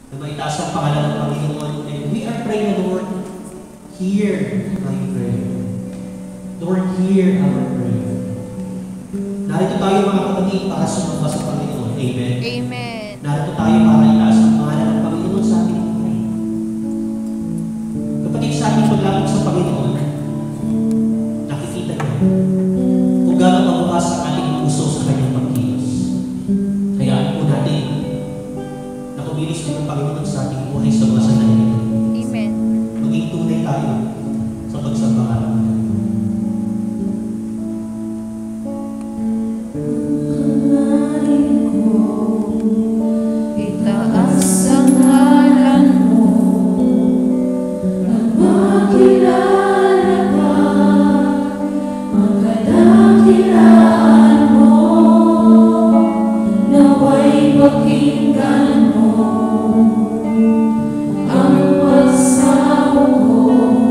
na maitaas ang pangalan ng Panginoon. And we are praying, Lord, hear my prayer. Lord, hear our prayer. Narito tayo mga kapatid para sumamba sa Panginoon. Amen. Amen. Narito tayo para itaas ang pangalan ng Panginoon sa ating buhay. Kapatid, sa ating paglapit sa Panginoon, nakikita niyo kung gano'ng mabukas ang ating puso sa kanyang pagkilos. Hayaan po natin na kumilos ng Panginoon sa ating buhay sa mga sandali. Amen. Maging tunay tayo sa pagsamba. Itaas ang ngalan mo at makilala ka, magkadakilaan mo, naway pakinggan mo ang pagsamo ko,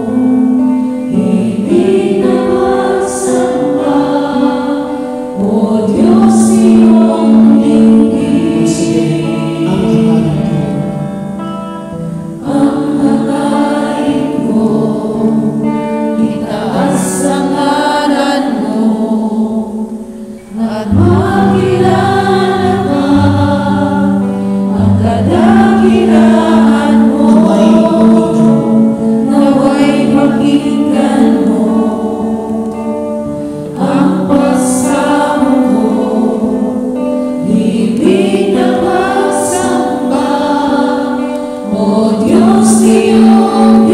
ibig na pagsamba, O Diyos iyong lingkid. Ang hangarin ko, itaas ang ngalan mo at makilala ka, ang kadakilaan mo, naway pakinggan mo ang pagsamo ko, ibig na pagsamba, O Diyos iyong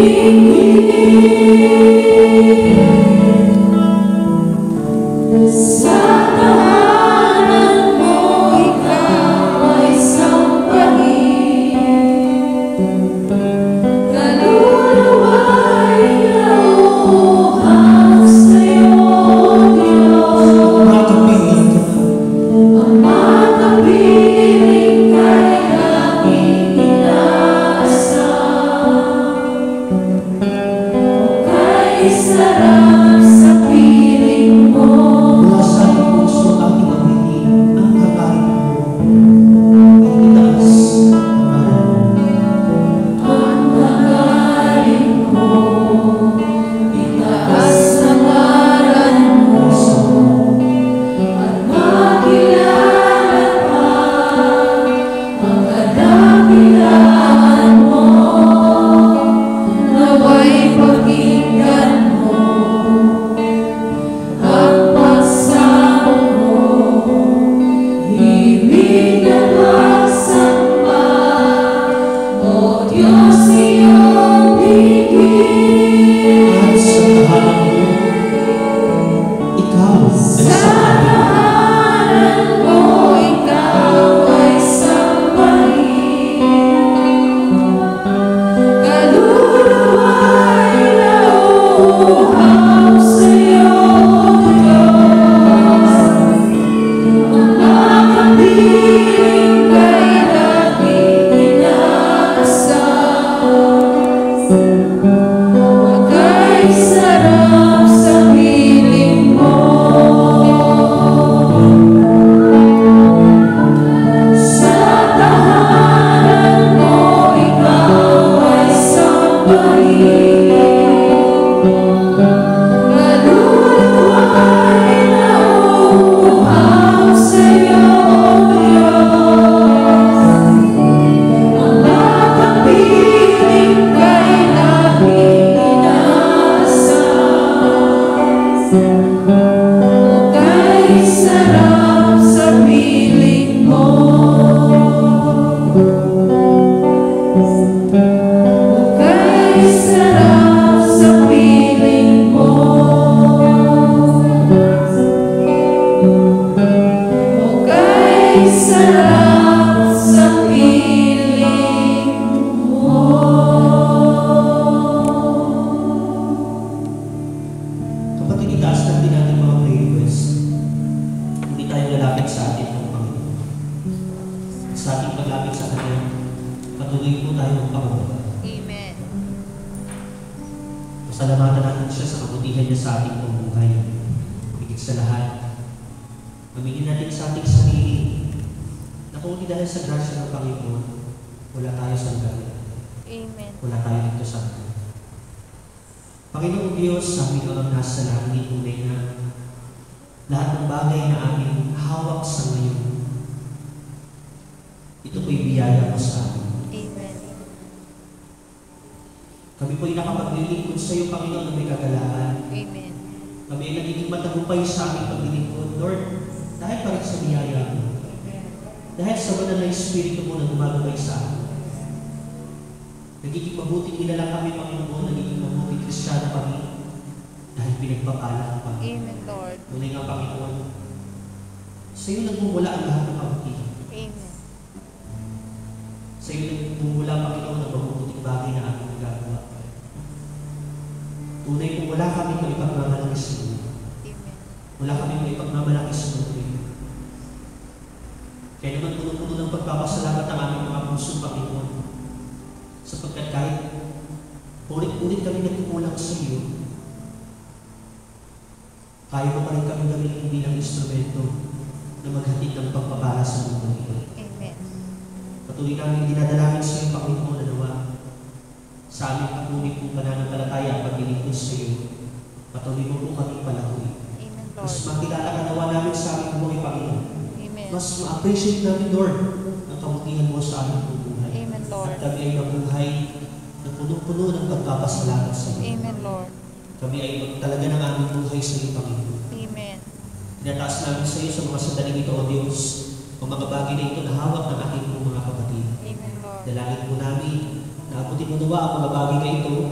lingkid. Sa tahanan mo ikaw ay sambahin, kaluluwa'y nauuhaw sa'yo, Diyos. Ang makapiling kay laging inaasahan, kay sarap sa piling mo. Mula sa ating puso at ating pagdinig, ang kakain mo ay itaas ang ngalan mo. Ang hangarin mo, itaas ang ngalan mo at makilala ka, ang kadakilaan mo, naway pakinggan mo ang pagsamo ko, ibig na pagsamba, O Diyos iyong lingkid. At sa tahanan mo, ikaw ay Sa sambahin. tahanan mo ikaw ay sambahin, kaluluwa'y nauuhaw sa'yo, Diyos. Ang makapiling kay laging inaasahan, kay sarap sa piling mo. Sa tahanan mo ikaw ay sambahin, kaluluwa'y nauuhaw sa'yo, Diyos. Ang makapiling kay laging inaasahan, kay sarap sa piling mo. Kay sarap sa piling mo. Kay sarap sa piling mo. Kapatid, itaas natin natin mga prayer requests. Hindi tayo lalapit sa atin ng Panginoon. Sa ating paglapit sa Kanya, patuloy po tayo magpakababa. Amen. Pasalamatan natin siya sa kabutihan niya sa ating buhay. Higit sa lahat, Pamigin natin sa ating sarili na kung hindi dahil sa grasya ng Panginoon, wala tayo sa wala tayo dito sa atin. Panginoong Diyos, sa aming Ama nasa langit, tunay na lahat ng bagay na aming hawak sa ngayon, ito po'y biyaya mo sa amin. Amen. Kami po'y nakapaglilingkod sa iyo, Panginoon, na may kagalaan. Amen. Kami ay nagiging matagumpay sa aming paglilingkod, Lord, dahil pa rin sa biyaya mo. Dahil sa banal na Espiritu mo na gumagabay sa amin. Nagiging mabuting nilalang kami, Panginoon, nagiging mabuting Kristiyano kami, dahil pinagpapala kami. Amen, Lord. Tunay nga, Panginoon, sa iyo nagmumula ang lahat ng kabutihan. Amen. Sa iyo nagmumula, Panginoon, ang mabubuting bagay na aming nagagawa. Tunay kung wala kami kung ipagmamalakis mo. Amen. Wala kami kung ipagmamalakis mo. Kaya naman puno-puno ng pagpapasalamat ang aming mga puso, Panginoon. Sapagkat kahit ulit-ulit kami nagkukulang sa iyo, kaya mo pa rin kami gamitin bilang instrumento na maghatid ng pagpapala sa mundo ito. Amen. Patuloy namin dinadalangin sa iyo, Panginoon, na nawa sa aming kapunin kong pananampalataya ang paglilingkod sa iyo. Patuloy mo po kami palakuin. Amen, Mas Lord. makilala ka nawa namin sa aming buhay, Panginoon. Amen. Mas ma-appreciate namin, Lord, ang kabutihan mo sa aming buhay. Amen, Lord. At kami ay mabuhay na puno-puno ng pagpapasalamat sa iyo. Amen, Lord. Kami ay talaga ng aming buhay sa iyo, Panginoon. Amen. Tinataas namin sa iyo sa mga sandaling ito, O Diyos, ang mga bagay na ito na hawak ng aking mga kapatid. Amen, Lord. Dalangin po namin na abutin mo nawa ang mga bagay na ito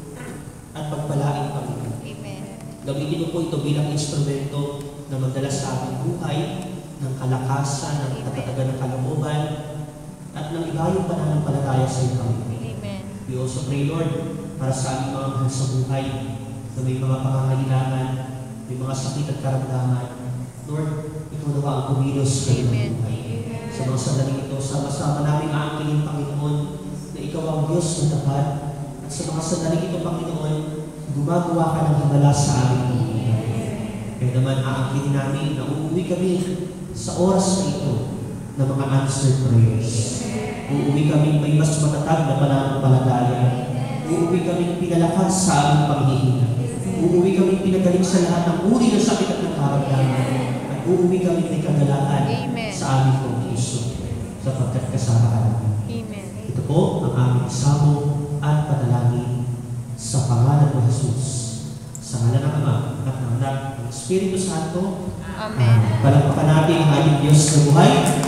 at pagpalain, Panginoon. Amen. Gamitin mo po ito bilang instrumento na magdala sa aming buhay ng kalakasan, ng katatagan ng kalooban, at ng ibayong pananampalataya sa iyo, Panginoon. Amen. We also pray, Lord, para sa aming mga mahal sa buhay na may mga pangangailangan, may mga sakit at karamdaman. Lord, ito nawa ang kumilos sa Amen. buhay. Sa mga sandaling ito, sama-sama namin aangkinin, Panginoon, na ikaw ang Diyos na tapat. At sa mga sandaling ito, Panginoon, gumagawa ka ng himala sa aming buhay. Kaya naman aangkinin namin na uuwi kami sa oras na ito ng mga answered prayers. Uuwi kami may mas matatag na pananampalataya. Uuwi kami pinalakas sa aming paghihina. Uuwi kami pinagaling sa lahat ng uri ng sakit at ng karamdaman. At uuwi kami may kagalakan Amen. sa aming Panginoon sapagkat kasama ka namin. Amen. Ito po ang aming isamo at panalangin sa pangalan ng Jesus. Sa ngalan ng Ama at ng Anak ng Espiritu Santo. Amen. Palagpakan natin ang ating Diyos na buhay.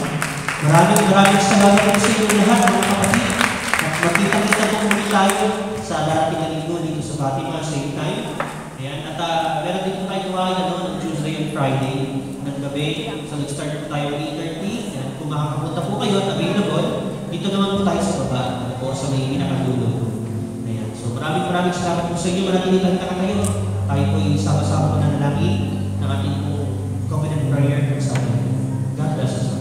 Maraming salamat po sa inyo lahat, mga kapatid. At magkita-kita po muli tayo sa darating na linggo dito sa Fatima, same time. Ayan. At meron din po tayo gawain ng Tuesday and Friday ng gabi. So nag-start po tayo ng 8:30. Ayan. Kung makakapunta po kayo at available, dito naman po tayo sa baba. O sa may pinakadulo. Ayan. So maraming salamat po sa inyo. Manatili lang ka kayo. Tayo po yung sama-sama po na nalangin ng ating po covenant prayer sa atin. God bless us all.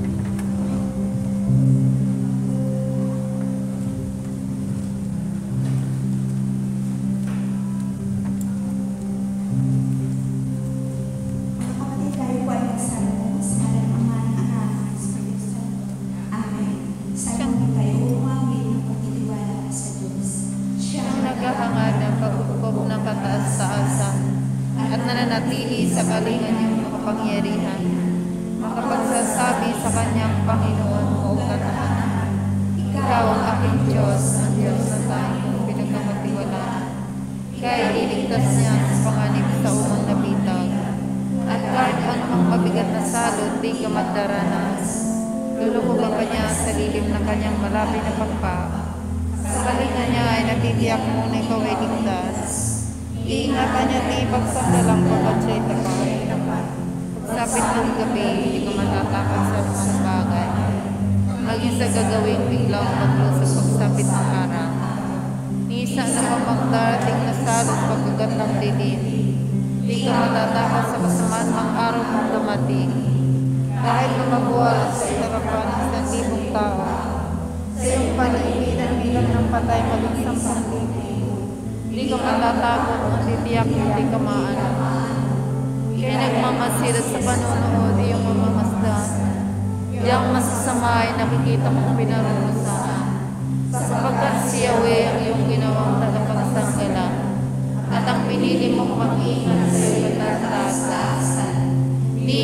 Kapatid, tayo po ay magsalmo sa ngalan ng Ama, ng Anak, ng Espiritu Santo. Amen. Salmo tayo umawit ng pagtitiwala sa Diyos. Siyang naghahangad ng pagkukup ng kataas-taasan at nananatili sa kalingan ng makapangyarihan, makapagsasabi sa kanyang Panginoon o katahanan. Ikaw ang aking Diyos, ang Diyos na tayong pinagkamatiwalaan. Kaya iligtas niya sa panganib sa unang nabitag. At kahit anumang mabigat na salot, di ka magdaranas. Lulukugan ka niya sa lilim ng kanyang malapit na pagpa. Sa kalinga niya ay natitiyak mo na ikaw ay ligtas. Iingatan niya di pagsandalang pagkat siya'y tapat. Pagsapit ng gabi, hindi ka matatakot sa mga bagay. Maging sa gagawing biglang maglusot pagsapit ng araw. Minsan naman magdarating na salot pagkagat ng dilim. Di ka matatakot sa kasamaan ng araw mong dumating. Kahit na mabuwal sa harapan ng 1,000 tao, sa iyong panigilan bilang ng patay maging 10,000. Di ka matatakot kung titiyak hindi ka maano. Kaya nagmamasilat sa panonood iyong mamamasdan. Diyang masasama ay nakikita mong pinarurusahan. Sapagkat si Yahweh ang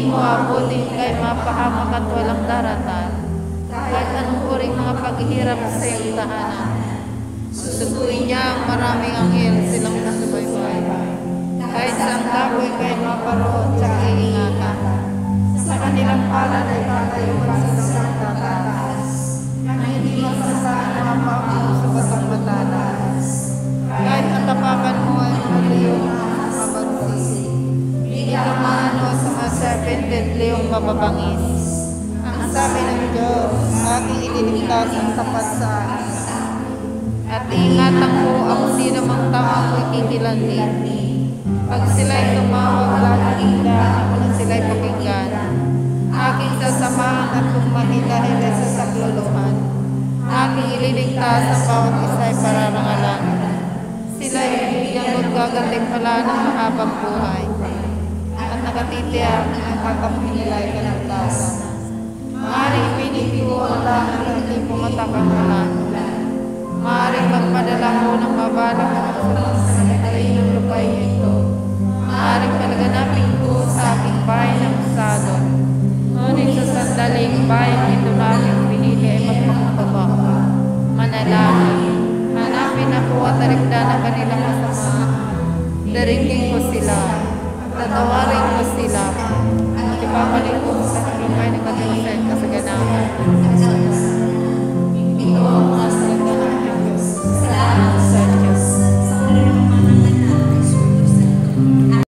mo abutin kay mapahamak at walang daratan. Kahit anong uring mga paghihirap sa iyong tahanan. Susuguin niya ang maraming anghel silang nasubaybay. Kahit sa ang dapoy kay maparoon sa iingatan. Sa kanilang palad ay tatayuan silang tataas. Na hindi magsasaan ang mapapang sa batang matalas. Kahit ang tapakan mo ay maliyong mabagsik. Hindi ka maano sa mga serpent at leyong mababangis. Ang sabi ng Diyos, aking ililigtas ang tapat sa akin. At iingatan ko ang di namang tama ko'y kikilantin. Pag sila'y tumawag, laging daan ako na sila'y pakinggan. Aking sasamahan at tumahin dahil sa sakluluhan. Aking ililigtas ang bawat isa'y pararangalan. Sila'y bibigyan ko't gagatimpala ng mahabang buhay. At nakatitiyak ang kakapunin nila'y kalagtasan. Maaaring pinipigo ang lahat ng hindi pumatak ang halan. Maaaring magpadala ko ng mabalang sa nagdalay ng lupay nito. Maaaring palaganapin ko sa aking bahay ng usado. Ngunit sa sandaling bayan ito natin pinili ay magpakumbaba. Manalangin, hanapin ako at tarigdan ang kanilang masama. Darigin ko sila, tatawarin ko sila.